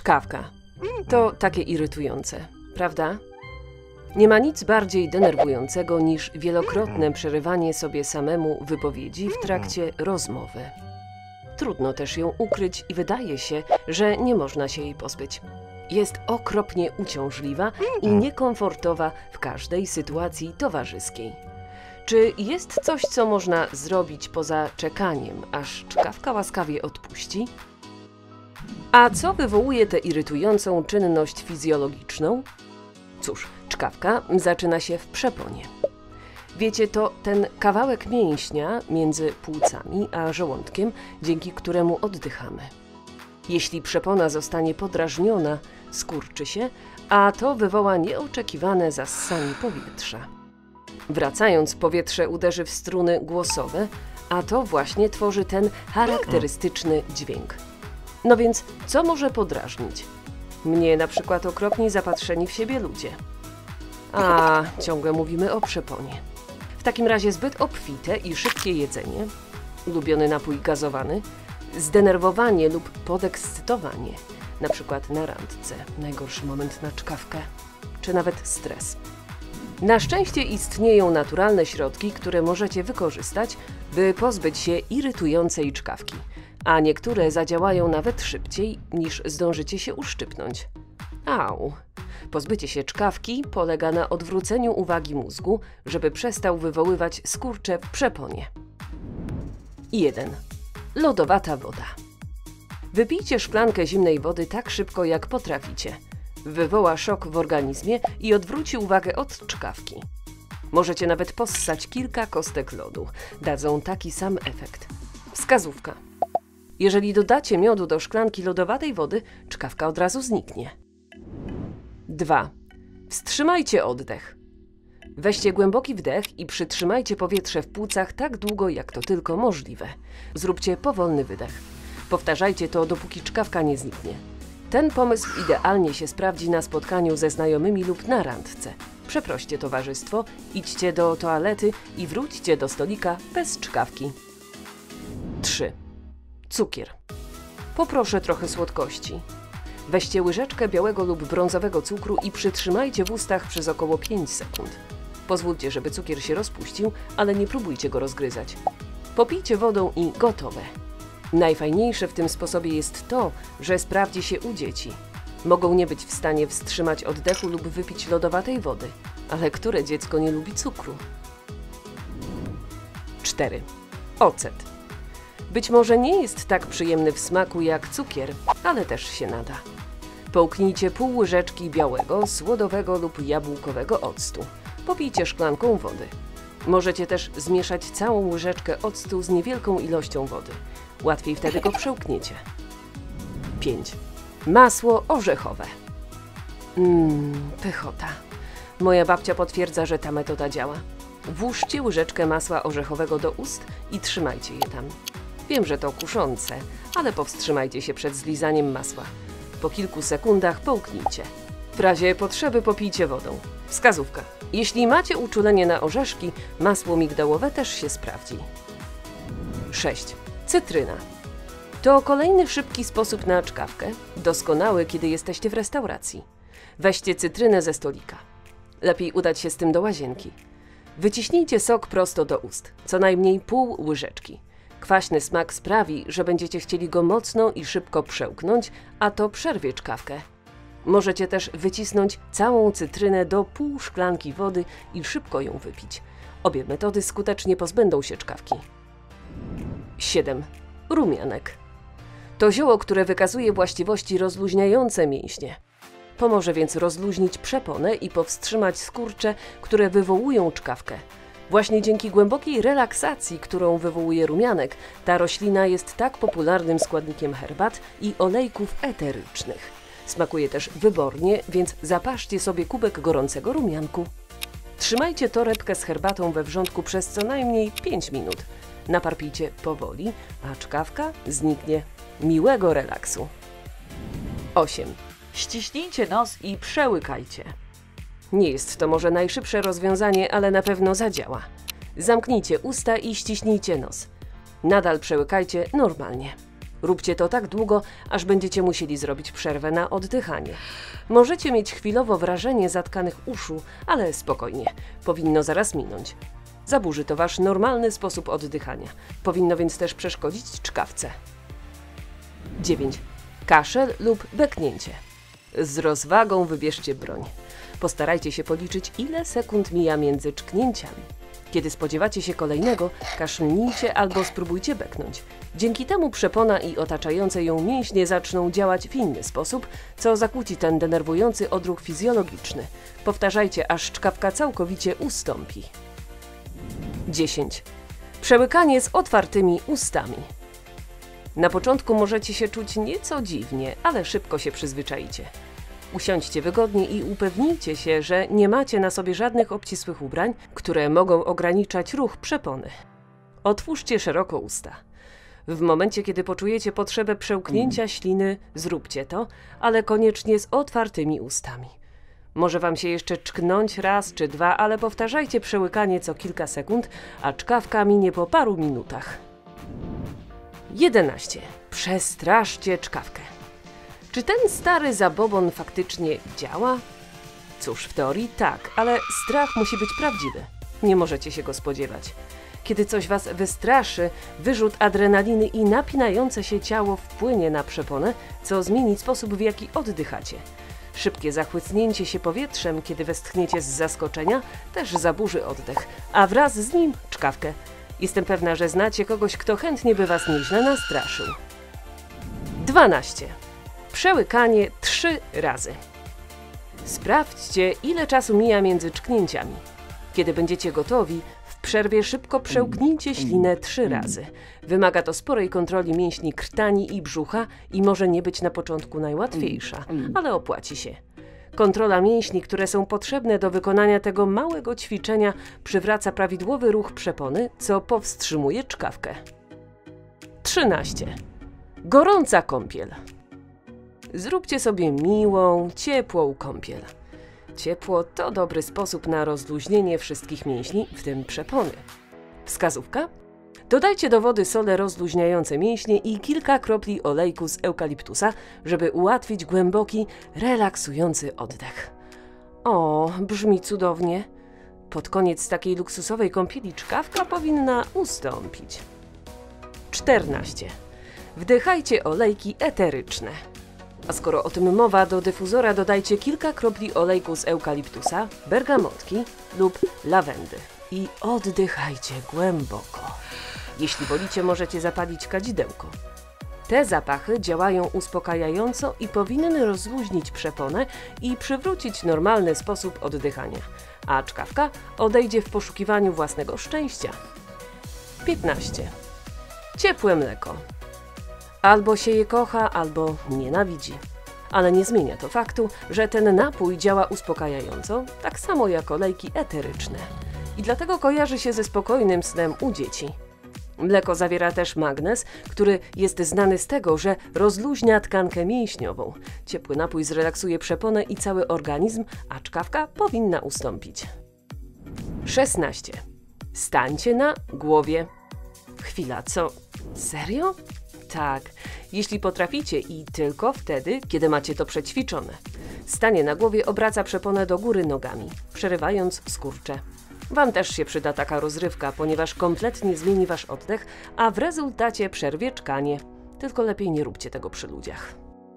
Czkawka. To takie irytujące, prawda? Nie ma nic bardziej denerwującego niż wielokrotne przerywanie sobie samemu wypowiedzi w trakcie rozmowy. Trudno też ją ukryć i wydaje się, że nie można się jej pozbyć. Jest okropnie uciążliwa i niekomfortowa w każdej sytuacji towarzyskiej. Czy jest coś, co można zrobić poza czekaniem, aż czkawka łaskawie odpuści? A co wywołuje tę irytującą czynność fizjologiczną? Cóż, czkawka zaczyna się w przeponie. Wiecie, to ten kawałek mięśnia między płucami a żołądkiem, dzięki któremu oddychamy. Jeśli przepona zostanie podrażniona, skurczy się, a to wywoła nieoczekiwane zassanie powietrza. Wracając, powietrze uderzy w struny głosowe, a to właśnie tworzy ten charakterystyczny dźwięk. No więc, co może podrażnić? Mnie na przykład okropni zapatrzeni w siebie ludzie. A, ciągle mówimy o przeponie. W takim razie zbyt obfite i szybkie jedzenie, ulubiony napój gazowany, zdenerwowanie lub podekscytowanie, na przykład na randce, najgorszy moment na czkawkę, czy nawet stres. Na szczęście istnieją naturalne środki, które możecie wykorzystać, by pozbyć się irytującej czkawki, a niektóre zadziałają nawet szybciej, niż zdążycie się uszczypnąć. Au! Pozbycie się czkawki polega na odwróceniu uwagi mózgu, żeby przestał wywoływać skurcze w przeponie. 1. Lodowata woda. Wypijcie szklankę zimnej wody tak szybko, jak potraficie. Wywoła szok w organizmie i odwróci uwagę od czkawki. Możecie nawet possać kilka kostek lodu. Dadzą taki sam efekt. Wskazówka. Jeżeli dodacie miodu do szklanki lodowatej wody, czkawka od razu zniknie. 2. Wstrzymajcie oddech. Weźcie głęboki wdech i przytrzymajcie powietrze w płucach tak długo, jak to tylko możliwe. Zróbcie powolny wydech. Powtarzajcie to, dopóki czkawka nie zniknie. Ten pomysł idealnie się sprawdzi na spotkaniu ze znajomymi lub na randce. Przeproście towarzystwo, idźcie do toalety i wróćcie do stolika bez czkawki. 3. Cukier. Poproszę trochę słodkości. Weźcie łyżeczkę białego lub brązowego cukru i przytrzymajcie w ustach przez około 5 sekund. Pozwólcie, żeby cukier się rozpuścił, ale nie próbujcie go rozgryzać. Popijcie wodą i gotowe. Najfajniejsze w tym sposobie jest to, że sprawdzi się u dzieci. Mogą nie być w stanie wstrzymać oddechu lub wypić lodowatej wody, ale które dziecko nie lubi cukru? 4. Ocet. Być może nie jest tak przyjemny w smaku jak cukier, ale też się nada. Połknijcie pół łyżeczki białego, słodowego lub jabłkowego octu. Popijcie szklanką wody. Możecie też zmieszać całą łyżeczkę octu z niewielką ilością wody. Łatwiej wtedy go przełkniecie. 5. Masło orzechowe. Pychota. Moja babcia potwierdza, że ta metoda działa. Włóżcie łyżeczkę masła orzechowego do ust i trzymajcie je tam. Wiem, że to kuszące, ale powstrzymajcie się przed zlizaniem masła. Po kilku sekundach połknijcie. W razie potrzeby popijcie wodą. Wskazówka. Jeśli macie uczulenie na orzeszki, masło migdałowe też się sprawdzi. 6. Cytryna. To kolejny szybki sposób na czkawkę, doskonały, kiedy jesteście w restauracji. Weźcie cytrynę ze stolika. Lepiej udać się z tym do łazienki. Wyciśnijcie sok prosto do ust, co najmniej pół łyżeczki. Kwaśny smak sprawi, że będziecie chcieli go mocno i szybko przełknąć, a to przerwie czkawkę. Możecie też wycisnąć całą cytrynę do pół szklanki wody i szybko ją wypić. Obie metody skutecznie pozbędą się czkawki. 7. Rumianek. To zioło, które wykazuje właściwości rozluźniające mięśnie. Pomoże więc rozluźnić przeponę i powstrzymać skurcze, które wywołują czkawkę. Właśnie dzięki głębokiej relaksacji, którą wywołuje rumianek, ta roślina jest tak popularnym składnikiem herbat i olejków eterycznych. Smakuje też wybornie, więc zapaszcie sobie kubek gorącego rumianku. Trzymajcie torebkę z herbatą we wrzątku przez co najmniej 5 minut. Napar pijcie powoli, a czkawka zniknie. Miłego relaksu. 8. Ściśnijcie nos i przełykajcie. Nie jest to może najszybsze rozwiązanie, ale na pewno zadziała. Zamknijcie usta i ściśnijcie nos. Nadal przełykajcie normalnie. Róbcie to tak długo, aż będziecie musieli zrobić przerwę na oddychanie. Możecie mieć chwilowo wrażenie zatkanych uszu, ale spokojnie, powinno zaraz minąć. Zaburzy to wasz normalny sposób oddychania. Powinno więc też przeszkodzić czkawce. 9. Kaszel lub beknięcie. Z rozwagą wybierzcie broń. Postarajcie się policzyć, ile sekund mija między czknięciami. Kiedy spodziewacie się kolejnego, kaszlnijcie albo spróbujcie beknąć. Dzięki temu przepona i otaczające ją mięśnie zaczną działać w inny sposób, co zakłóci ten denerwujący odruch fizjologiczny. Powtarzajcie, aż czkawka całkowicie ustąpi. 10. Przełykanie z otwartymi ustami. Na początku możecie się czuć nieco dziwnie, ale szybko się przyzwyczajicie. Usiądźcie wygodnie i upewnijcie się, że nie macie na sobie żadnych obcisłych ubrań, które mogą ograniczać ruch przepony. Otwórzcie szeroko usta. W momencie, kiedy poczujecie potrzebę przełknięcia śliny, zróbcie to, ale koniecznie z otwartymi ustami. Może wam się jeszcze czknąć raz czy dwa, ale powtarzajcie przełykanie co kilka sekund, a czkawka minie po paru minutach. 11. Przestraszcie czkawkę. Czy ten stary zabobon faktycznie działa? Cóż, w teorii tak, ale strach musi być prawdziwy. Nie możecie się go spodziewać. Kiedy coś was wystraszy, wyrzut adrenaliny i napinające się ciało wpłynie na przeponę, co zmieni sposób, w jaki oddychacie. Szybkie zachłyśnięcie się powietrzem, kiedy westchniecie z zaskoczenia, też zaburzy oddech, a wraz z nim czkawkę. Jestem pewna, że znacie kogoś, kto chętnie by was nieźle nastraszył. 12. Przełykanie 3 razy. Sprawdźcie, ile czasu mija między czknięciami. Kiedy będziecie gotowi, w przerwie szybko przełknijcie ślinę 3 razy. Wymaga to sporej kontroli mięśni krtani i brzucha i może nie być na początku najłatwiejsza, ale opłaci się. Kontrola mięśni, które są potrzebne do wykonania tego małego ćwiczenia, przywraca prawidłowy ruch przepony, co powstrzymuje czkawkę. 13. Gorąca kąpiel. Zróbcie sobie miłą, ciepłą kąpiel. Ciepło to dobry sposób na rozluźnienie wszystkich mięśni, w tym przepony. Wskazówka? Dodajcie do wody sole rozluźniające mięśnie i kilka kropli olejku z eukaliptusa, żeby ułatwić głęboki, relaksujący oddech. O, brzmi cudownie. Pod koniec takiej luksusowej kąpieli czkawka powinna ustąpić. 14. Wdychajcie olejki eteryczne. A skoro o tym mowa, do dyfuzora dodajcie kilka kropli olejku z eukaliptusa, bergamotki lub lawendy i oddychajcie głęboko. Jeśli wolicie, możecie zapalić kadzidełko. Te zapachy działają uspokajająco i powinny rozluźnić przeponę i przywrócić normalny sposób oddychania, a czkawka odejdzie w poszukiwaniu własnego szczęścia. 15. Ciepłe mleko. Albo się je kocha, albo nienawidzi. Ale nie zmienia to faktu, że ten napój działa uspokajająco, tak samo jak olejki eteryczne. I dlatego kojarzy się ze spokojnym snem u dzieci. Mleko zawiera też magnez, który jest znany z tego, że rozluźnia tkankę mięśniową. Ciepły napój zrelaksuje przeponę i cały organizm, a czkawka powinna ustąpić. 16. Stańcie na głowie. Chwila, co? Serio? Tak, jeśli potraficie i tylko wtedy, kiedy macie to przećwiczone. Stanie na głowie obraca przeponę do góry nogami, przerywając skurcze. Wam też się przyda taka rozrywka, ponieważ kompletnie zmieni wasz oddech, a w rezultacie przerwie czkanie. Tylko lepiej nie róbcie tego przy ludziach.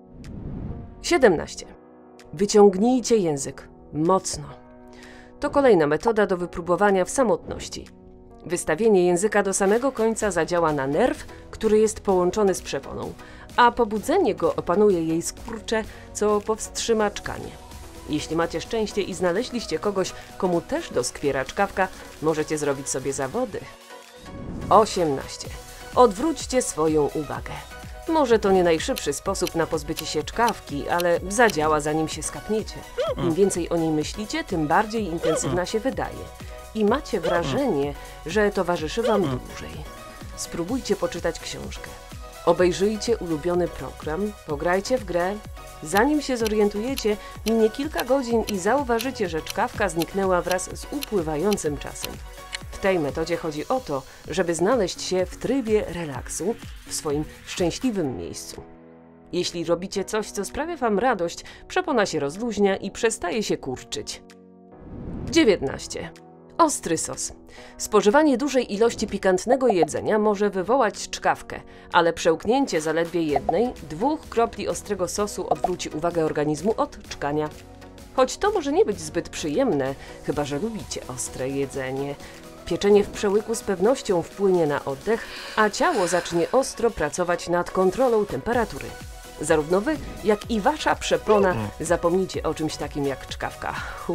17. Wyciągnijcie język. Mocno. To kolejna metoda do wypróbowania w samotności. Wystawienie języka do samego końca zadziała na nerw, który jest połączony z przeponą, a pobudzenie go opanuje jej skurcze, co powstrzyma czkanie. Jeśli macie szczęście i znaleźliście kogoś, komu też doskwiera czkawka, możecie zrobić sobie zawody. 18. Odwróćcie swoją uwagę. Może to nie najszybszy sposób na pozbycie się czkawki, ale zadziała, zanim się skapniecie. Im więcej o niej myślicie, tym bardziej intensywna się wydaje. I macie wrażenie, że towarzyszy wam dłużej. Spróbujcie poczytać książkę. Obejrzyjcie ulubiony program, pograjcie w grę. Zanim się zorientujecie, minie kilka godzin i zauważycie, że czkawka zniknęła wraz z upływającym czasem. tej metodzie chodzi o to, żeby znaleźć się w trybie relaksu, w swoim szczęśliwym miejscu. Jeśli robicie coś, co sprawia wam radość, przepona się rozluźnia i przestaje się kurczyć. 19. Ostry sos. Spożywanie dużej ilości pikantnego jedzenia może wywołać czkawkę, ale przełknięcie zaledwie 1-2 kropli ostrego sosu odwróci uwagę organizmu od czkania. Choć to może nie być zbyt przyjemne, chyba że lubicie ostre jedzenie. Pieczenie w przełyku z pewnością wpłynie na oddech, a ciało zacznie ostro pracować nad kontrolą temperatury. Zarówno wy, jak i wasza przepona zapomnijcie o czymś takim jak czkawka.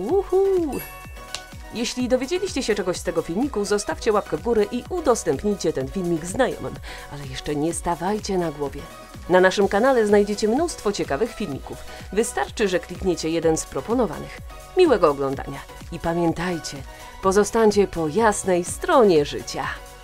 Jeśli dowiedzieliście się czegoś z tego filmiku, zostawcie łapkę w górę i udostępnijcie ten filmik znajomym. Ale jeszcze nie stawajcie na głowie. Na naszym kanale znajdziecie mnóstwo ciekawych filmików. Wystarczy, że klikniecie jeden z proponowanych. Miłego oglądania i pamiętajcie, pozostańcie po jasnej stronie życia.